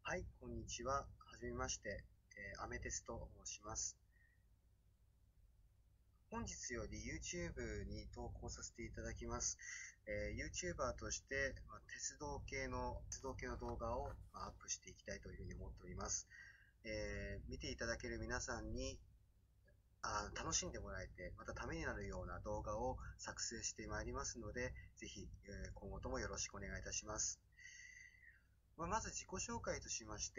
はい、こんにちは。はじめまして。アメテスと申します。本日より YouTube に投稿させていただきます。YouTuber として、鉄道系の動画を、アップしていきたいというふうに思っております。見ていただける皆さんに楽しんでもらえて、またためになるような動画を作成してまいりますので、ぜひ、今後ともよろしくお願いいたします。まず自己紹介としまして、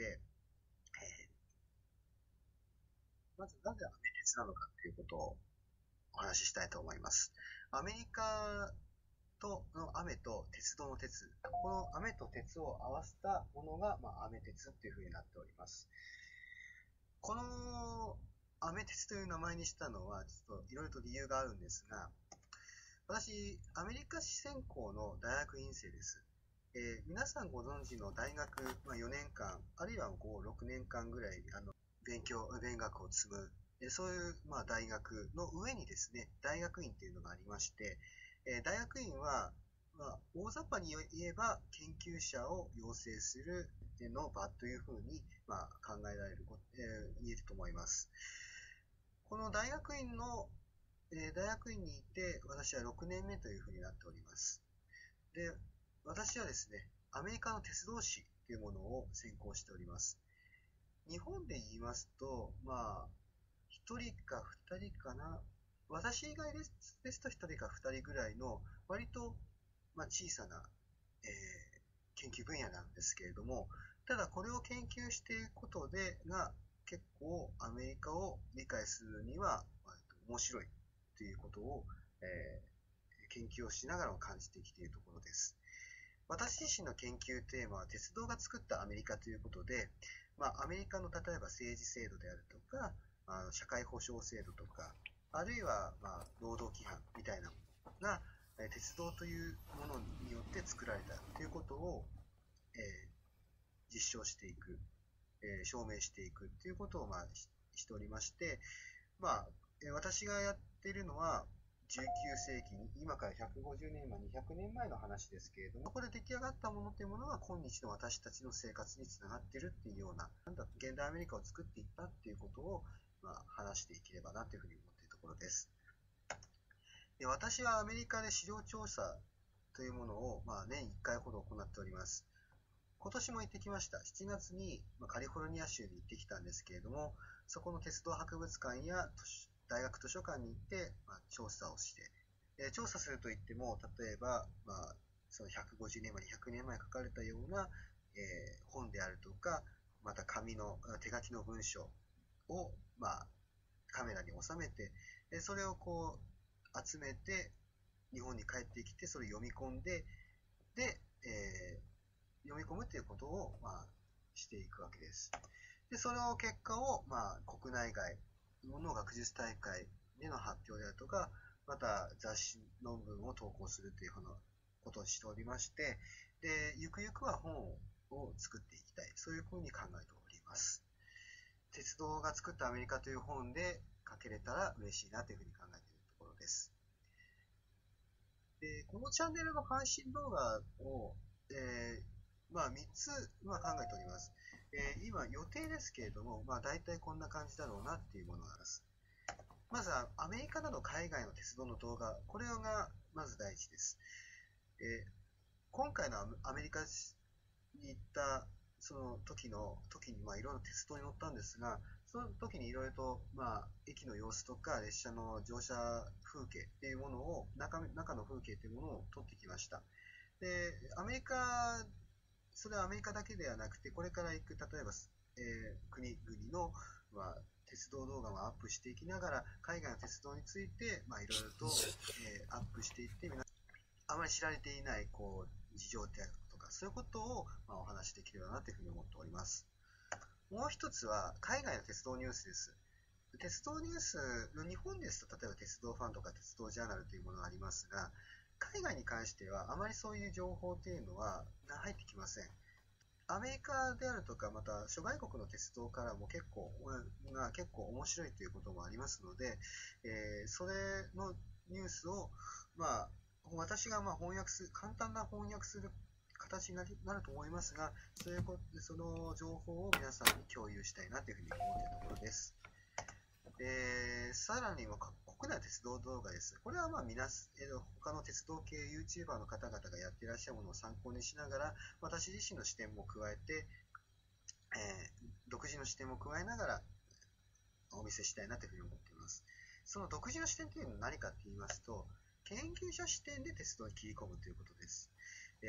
まずなぜアメ鉄なのかということをお話ししたいと思います。アメリカの雨と鉄道の鉄。この雨と鉄を合わせたものが、アメ鉄っていう風になっております。このアメ鉄という名前にしたのは、ちょっといろいろと理由があるんですが、私、アメリカ史専攻の大学院生です。皆さんご存知の大学、4年間、あるいは5、6年間ぐらい、勉学を積む、そういう、大学の上にですね、大学院っていうのがありまして、大学院は、大雑把に言えば、研究者を養成するの場というふうに、考えられる、言えると思います。この大学院にいて、私は6年目というふうになっております。で、私はですね、アメリカの鉄道史というものを専攻しております。日本で言いますと、1人か2人かな。私以外ですと1人か2人ぐらいの、割と、小さな、研究分野なんですけれども、ただこれを研究していくこと結構アメリカを理解するには、面白いということを、研究をしながらも感じてきているところです。私自身の研究テーマは鉄道が作ったアメリカということで、アメリカの例えば政治制度であるとか、社会保障制度とか、あるいは、労働規範みたいなものが、鉄道というものによって作られたということを、えー実証していく、証明していくということを、しておりまして、私がやっているのは、19世紀に、今から150年前、200年前の話ですけれども、そこで出来上がったものというものが今日の私たちの生活につながっているっていうような、現代アメリカを作っていったっていうことを、話していければなというふうに思っているところです。で、私はアメリカで資料調査というものを、年1回ほど行っております。今年も行ってきました。7月にカリフォルニア州に行ってきたんですけれども、そこの鉄道博物館や大学図書館に行って、調査をして、調査するといっても、例えば、その150年前、200年前書かれたような、本であるとか、また手書きの文章を、カメラに収めて、それを集めて、日本に帰ってきて、それを読み込んで、で、読み込むということを、していくわけです。で、その結果を、国内外の学術大会での発表であるとか、また雑誌論文を投稿するということをしておりまして、で、ゆくゆくは本を作っていきたい。そういうふうに考えております。鉄道が作ったアメリカという本で書けれたら嬉しいなというふうに考えているところです。で、このチャンネルの配信動画を、3つ、考えております。今予定ですけれども、大体こんな感じだろうなっていうものがあります。まずはアメリカなど海外の鉄道の動画、これがまず第一です。今回のアメリカに行ったその時に、いろいろ鉄道に乗ったんですが、その時にいろいろと、駅の様子とか列車の乗車風景っていうものを、中の風景っていうものを撮ってきました。で、それはアメリカだけではなくて、これから行く、例えば、国々の、鉄道動画をアップしていきながら、海外の鉄道について、いろいろと、アップしていって、あまり知られていない、事情であるとか、そういうことを、お話しできればなというふうに思っております。もう一つは、海外の鉄道ニュースです。鉄道ニュース、日本ですと、例えば鉄道ファンとか鉄道ジャーナルというものがありますが、海外に関しては、あまりそういう情報というのは入ってきません。アメリカであるとか、また諸外国の鉄道からも結構面白いということもありますので、それのニュースを、私が簡単な翻訳する形になると思いますが、その情報を皆さんに共有したいなというふうに思っているところです。さらには国内鉄道動画です。これは他の鉄道系 YouTuber の方々がやっていらっしゃるものを参考にしながら、私自身の視点も加えて、独自の視点も加えながらお見せしたいなというふうに思っています。その独自の視点というのは何かと言いますと、研究者視点で鉄道に切り込むということです。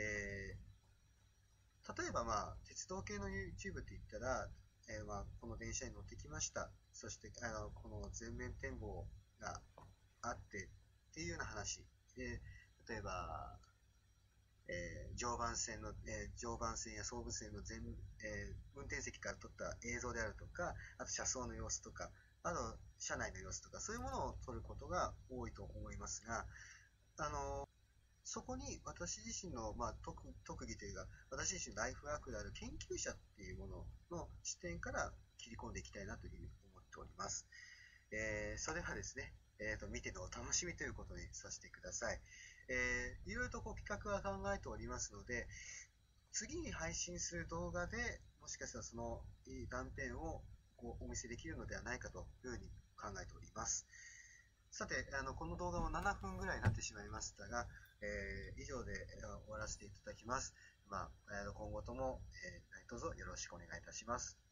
例えば、鉄道系の YouTube って言ったら、この電車に乗ってきました。そして、この全面展望があってっていうような話。で、例えば、常磐線や総武線の運転席から撮った映像であるとか、あと車窓の様子とか、あと車内の様子とか、そういうものを撮ることが多いと思いますが、そこに私自身の、特技というか、私自身のライフワークである研究者っていうものの視点から切り込んでいきたいなというふうに思っております。それはですね、見てのお楽しみということにさせてください。いろいろと企画は考えておりますので、次に配信する動画でもしかしたらその断片をお見せできるのではないかというふうに考えております。さて、この動画も7分ぐらいになってしまいましたが、以上で終わらせていただきます。今後とも、どうぞよろしくお願いいたします。